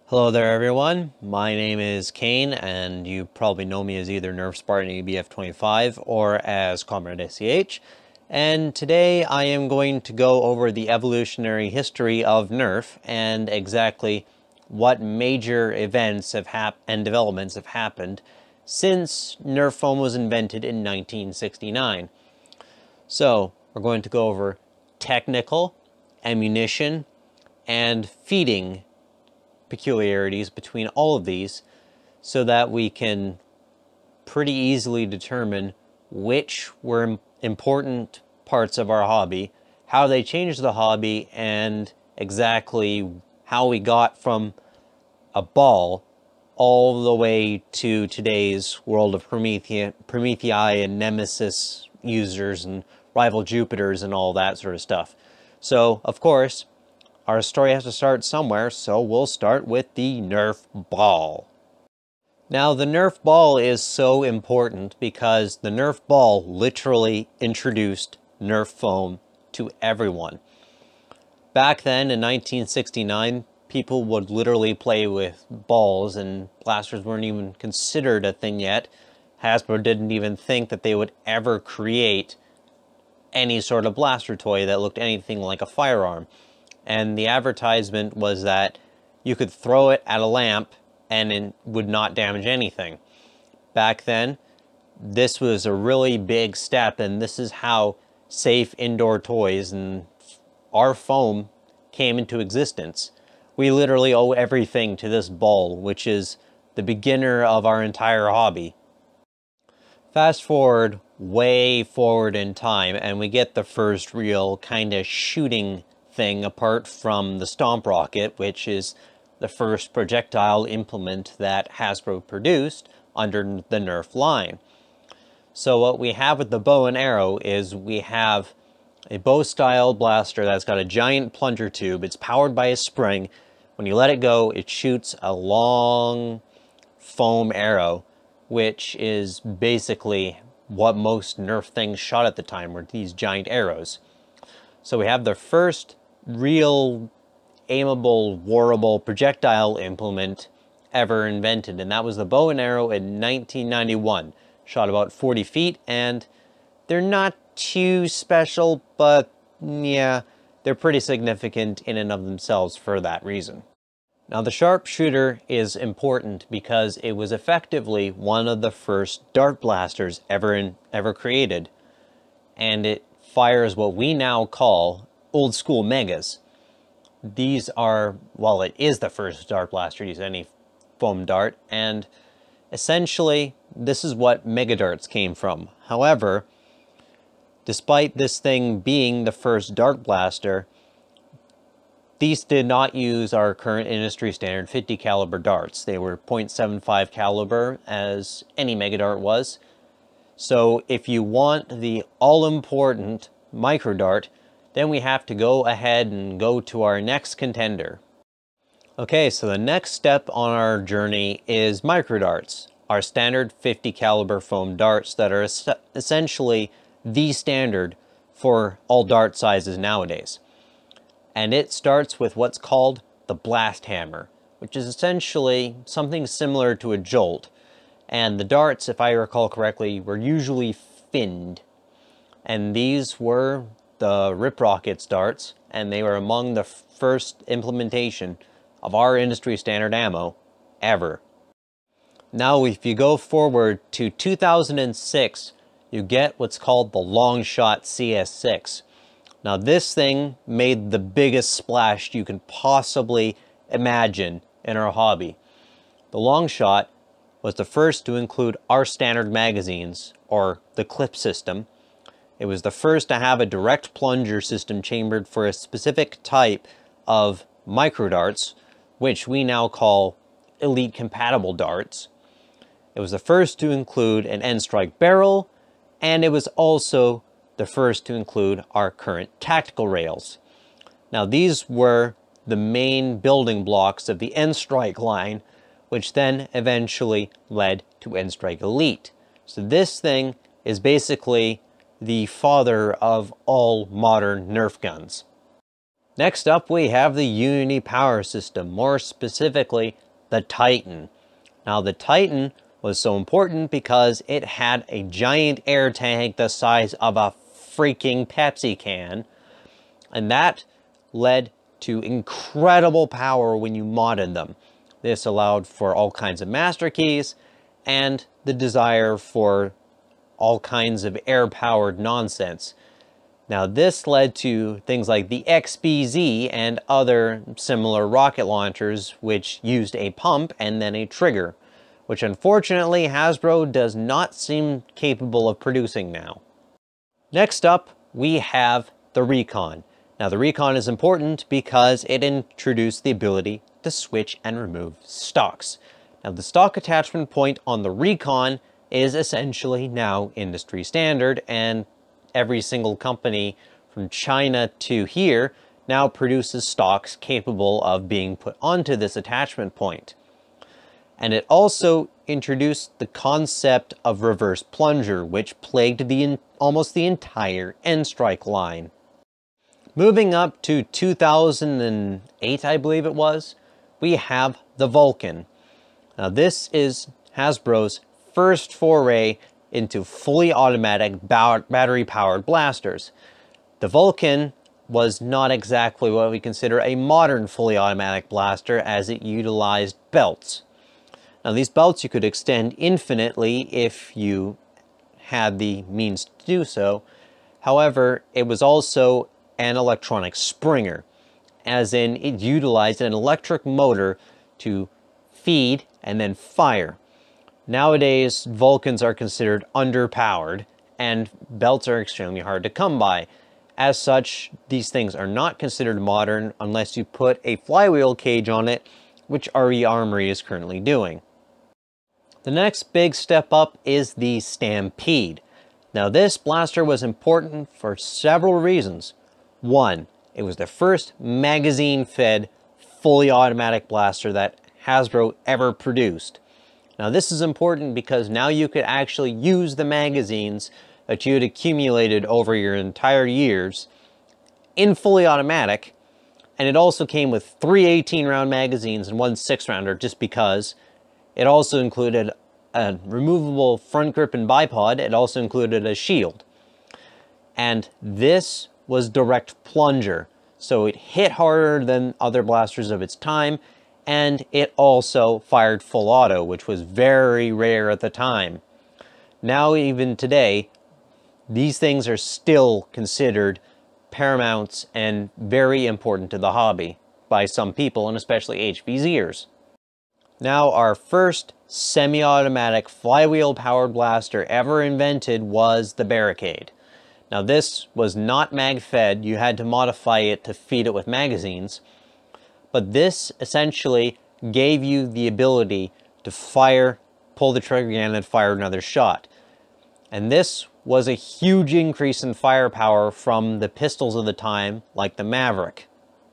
Hello there everyone, my name is Kane and you probably know me as either Nerf Spartan EBF25 or as Comrade SCH, and today I am going to go over the evolutionary history of Nerf and exactly what major events and developments have happened since Nerf foam was invented in 1969. So we're going to go over technical, ammunition, and feeding peculiarities between all of these so that we can pretty easily determine which were important parts of our hobby, how they changed the hobby, and exactly how we got from a ball all the way to today's world of Prometheus and Nemesis users and rival Jupiters and all that sort of stuff. So, of course, our story has to start somewhere, so we'll start with the Nerf ball. Now, the Nerf ball is so important because the Nerf ball literally introduced Nerf foam to everyone. Back then, in 1969, people would literally play with balls, and blasters weren't even considered a thing yet. Hasbro didn't even think that they would ever create any sort of blaster toy that looked anything like a firearm. And the advertisement was that you could throw it at a lamp and it would not damage anything. Back then, this was a really big step, and this is how safe indoor toys and our foam came into existence. We literally owe everything to this ball, which is the beginner of our entire hobby. Fast forward, way forward in time, and we get the first real kind of shooting thing apart from the Stomp Rocket, which is the first projectile implement that Hasbro produced under the Nerf line. So what we have with the bow and arrow is we have a bow-style blaster that's got a giant plunger tube. It's powered by a spring. When you let it go, it shoots a long foam arrow, which is basically what most Nerf things shot at the time, were these giant arrows. So we have the first real aimable, warable projectile implement ever invented, and that was the bow and arrow in 1991. Shot about 40 feet, and they're not too special, but yeah, they're pretty significant in and of themselves for that reason. Now, the sharpshooter is important because it was effectively one of the first dart blasters ever created, and it fires what we now call old school megas. These are, well, it is the first dart blaster to use any foam dart, and essentially this is what mega darts came from. However, despite this thing being the first dart blaster, these did not use our current industry standard 50 caliber darts. They were .75 caliber, as any mega dart was. So if you want the all-important micro dart, then we have to go ahead and go to our next contender. Okay, so the next step on our journey is micro darts, our standard 50 caliber foam darts that are essentially the standard for all dart sizes nowadays. And it starts with what's called the blast hammer, which is essentially something similar to a jolt. And the darts, if I recall correctly, were usually finned. And these were the Rip Rockets darts, and they were among the first implementation of our industry standard ammo ever. Now, if you go forward to 2006, you get what's called the Longshot CS6. Now, this thing made the biggest splash you can possibly imagine in our hobby. The Longshot was the first to include our standard magazines, or the clip system. It was the first to have a direct plunger system chambered for a specific type of micro darts, which we now call elite compatible darts. It was the first to include an end strike barrel, and it was also the first to include our current tactical rails. Now, these were the main building blocks of the end strike line, which then eventually led to end strike elite. So this thing is basically the father of all modern Nerf guns. Next up, we have the Unity power system, more specifically, the Titan. Now, the Titan was so important because it had a giant air tank the size of a freaking Pepsi can, and that led to incredible power when you modded them. This allowed for all kinds of master keys and the desire for all kinds of air-powered nonsense. Now, this led to things like the XBZ and other similar rocket launchers, which used a pump and then a trigger, which unfortunately Hasbro does not seem capable of producing now. Next up, we have the Recon. Now, the Recon is important because it introduced the ability to switch and remove stocks. Now, the stock attachment point on the Recon is essentially now industry standard, and every single company from China to here now produces stocks capable of being put onto this attachment point. And it also introduced the concept of reverse plunger, which plagued almost the entire N-Strike line. Moving up to 2008, I believe it was, we have the Vulcan. Now, this is Hasbro's first foray into fully automatic battery-powered blasters. The Vulcan was not exactly what we consider a modern fully automatic blaster, as it utilized belts. Now, these belts you could extend infinitely if you had the means to do so. However, it was also an electronic springer, as in it utilized an electric motor to feed and then fire. Nowadays, Vulcans are considered underpowered, and belts are extremely hard to come by. As such, these things are not considered modern unless you put a flywheel cage on it, which RE Armory is currently doing. The next big step up is the Stampede. Now, this blaster was important for several reasons. One, it was the first magazine-fed, fully automatic blaster that Hasbro ever produced. Now, this is important because now you could actually use the magazines that you had accumulated over your entire years in fully automatic, and it also came with 3 18-round magazines and 1 6-rounder, just because. It also included a removable front grip and bipod. It also included a shield. And this was direct plunger, so it hit harder than other blasters of its time, and it also fired full auto, which was very rare at the time. Now, even today, these things are still considered paramounts and very important to the hobby by some people, and especially HVZers. Now, our first semi-automatic flywheel-powered blaster ever invented was the Barricade. Now, this was not mag-fed. You had to modify it to feed it with magazines. But this essentially gave you the ability to fire, pull the trigger again, and fire another shot. And this was a huge increase in firepower from the pistols of the time, like the Maverick.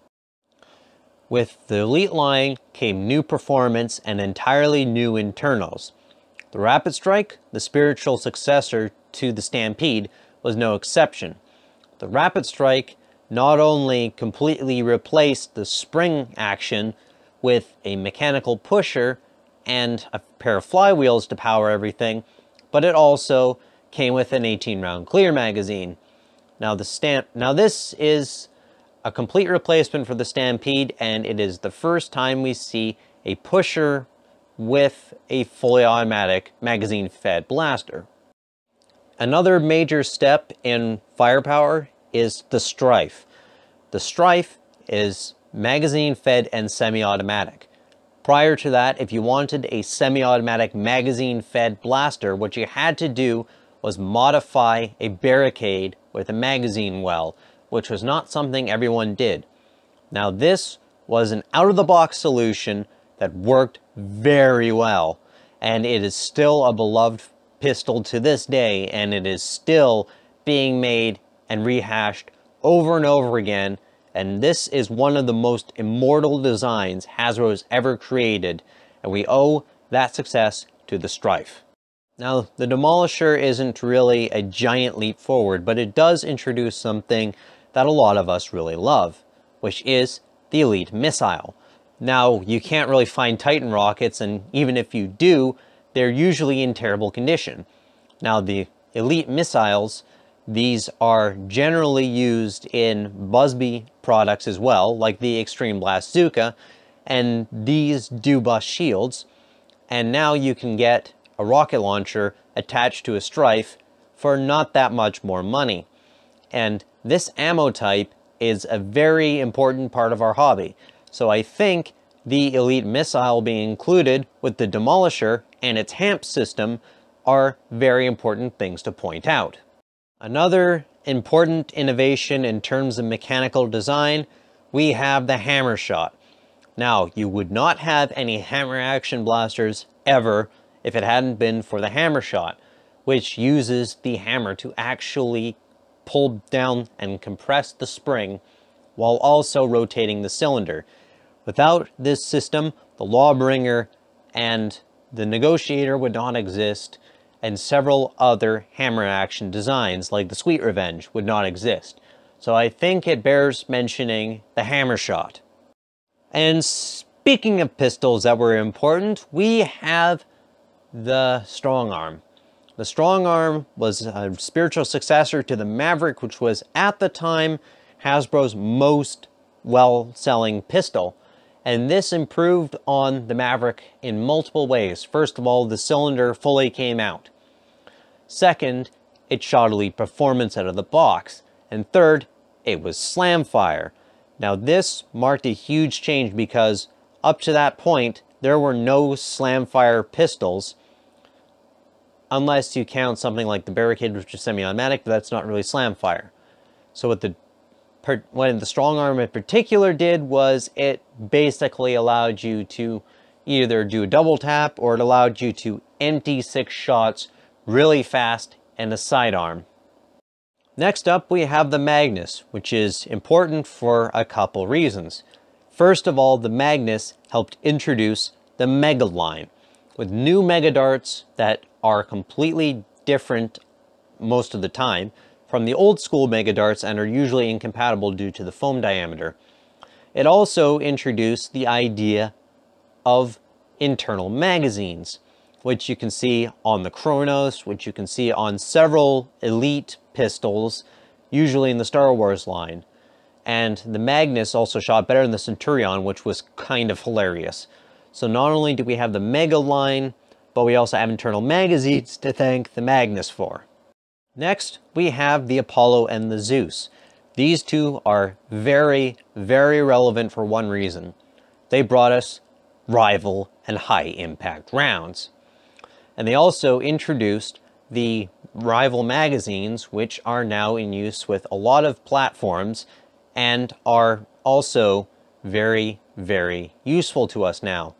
With the Elite line came new performance and entirely new internals. The Rapid Strike, the spiritual successor to the Stampede, was no exception. The Rapid Strike not only completely replaced the spring action with a mechanical pusher and a pair of flywheels to power everything, but it also came with an 18-round clear magazine. Now, this is a complete replacement for the Stampede, and it is the first time we see a pusher with a fully automatic magazine-fed blaster. Another major step in firepower is the Strife. The Strife is magazine-fed and semi-automatic. Prior to that, if you wanted a semi-automatic magazine-fed blaster, what you had to do was modify a Barricade with a magazine well, which was not something everyone did. Now, this was an out-of-the-box solution that worked very well, and it is still a beloved pistol to this day, and it is still being made and rehashed over and over again, and this is one of the most immortal designs Hasbro has ever created, and we owe that success to the Strife. Now, the Demolisher isn't really a giant leap forward, but it does introduce something that a lot of us really love. which is the Elite Missile. Now, you can't really find Titan rockets, and even if you do, they're usually in terrible condition. Now, the Elite Missiles, these are generally used in Busby products as well, like the Extreme Blast Bazooka, and these do bust shields. And now you can get a rocket launcher attached to a Strife for not that much more money. And this ammo type is a very important part of our hobby. So I think the Elite Missile being included with the Demolisher and its HAMP system are very important things to point out. Another important innovation in terms of mechanical design, we have the hammer shot. Now, you would not have any hammer action blasters ever if it hadn't been for the hammer shot, which uses the hammer to actually pull down and compress the spring while also rotating the cylinder. Without this system, the Lawbringer and the Negotiator would not exist, and several other hammer action designs like the Sweet Revenge would not exist. So I think it bears mentioning the hammer shot. And speaking of pistols that were important, we have the Strong Arm. The Strong Arm was a spiritual successor to the Maverick, which was at the time Hasbro's most well-selling pistol. And this improved on the Maverick in multiple ways. First of all, the cylinder fully came out. Second, it shot elite performance out of the box. And third, it was slam fire. Now this marked a huge change because up to that point, there were no slam fire pistols, unless you count something like the Barricade, which is semi-automatic, but that's not really slam fire. So what the Strong Arm in particular did was it basically allowed you to either do a double tap, or it allowed you to empty 6 shots really fast and a sidearm. Next up, we have the Magnus, which is important for a couple reasons. First of all, the Magnus helped introduce the Mega line, with new Mega darts that are completely different most of the time from the old school Mega darts and are usually incompatible due to the foam diameter. It also introduced the idea of internal magazines, which you can see on the Kronos, which you can see on several Elite pistols, usually in the Star Wars line. And the Magnus also shot better than the Centurion, which was kind of hilarious. So not only do we have the Mega line, but we also have internal magazines to thank the Magnus for. Next, we have the Apollo and the Zeus. These two are very, very relevant for one reason. They brought us rival and high impact rounds. And they also introduced the rival magazines, which are now in use with a lot of platforms and are also very, very useful to us now.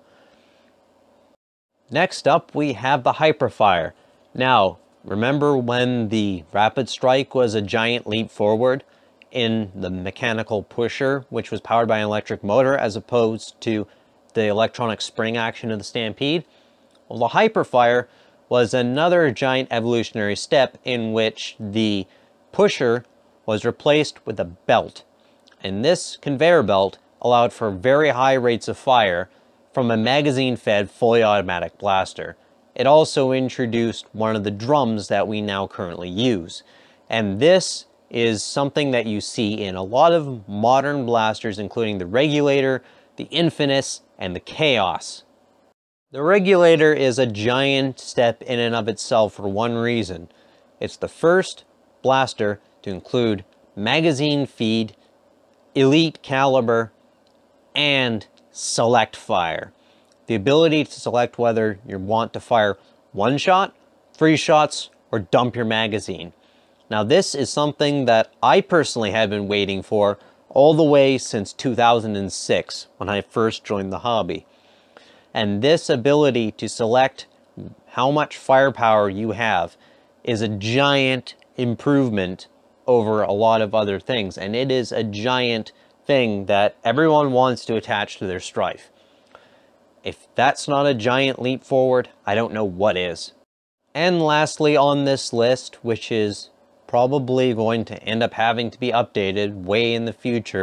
Next up, we have the Hyperfire. Now, remember when the Rapid Strike was a giant leap forward in the mechanical pusher, which was powered by an electric motor as opposed to the electronic spring action of the Stampede? Well, the Hyperfire was another giant evolutionary step in which the pusher was replaced with a belt. And this conveyor belt allowed for very high rates of fire from a magazine-fed fully automatic blaster. It also introduced one of the drums that we now currently use. And this is something that you see in a lot of modern blasters, including the Regulator, the Infinus, and the Chaos. The Regulator is a giant step in and of itself for one reason. It's the first blaster to include magazine feed, elite caliber, and select fire. The ability to select whether you want to fire 1 shot, 3 shots, or dump your magazine. Now this is something that I personally have been waiting for all the way since 2006 when I first joined the hobby. And this ability to select how much firepower you have is a giant improvement over a lot of other things. And it is a giant thing that everyone wants to attach to their Strife. If that's not a giant leap forward, I don't know what is. And lastly on this list, which is probably going to end up having to be updated way in the future,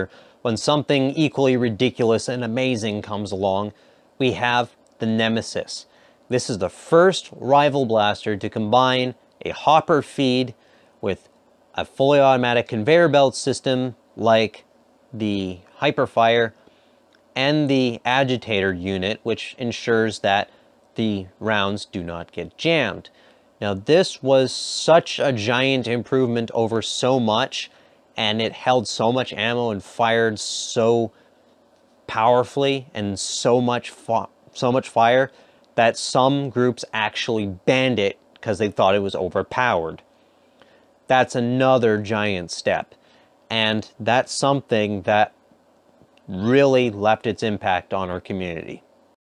when something equally ridiculous and amazing comes along, we have the Nemesis. This is the first rival blaster to combine a hopper feed with a fully automatic conveyor belt system like the Hyperfire and the agitator unit, which ensures that the rounds do not get jammed. Now, this was such a giant improvement over so much, and it held so much ammo and fired so powerfully and so much fire that some groups actually banned it because they thought it was overpowered. That's another giant step, and that's something that really left its impact on our community.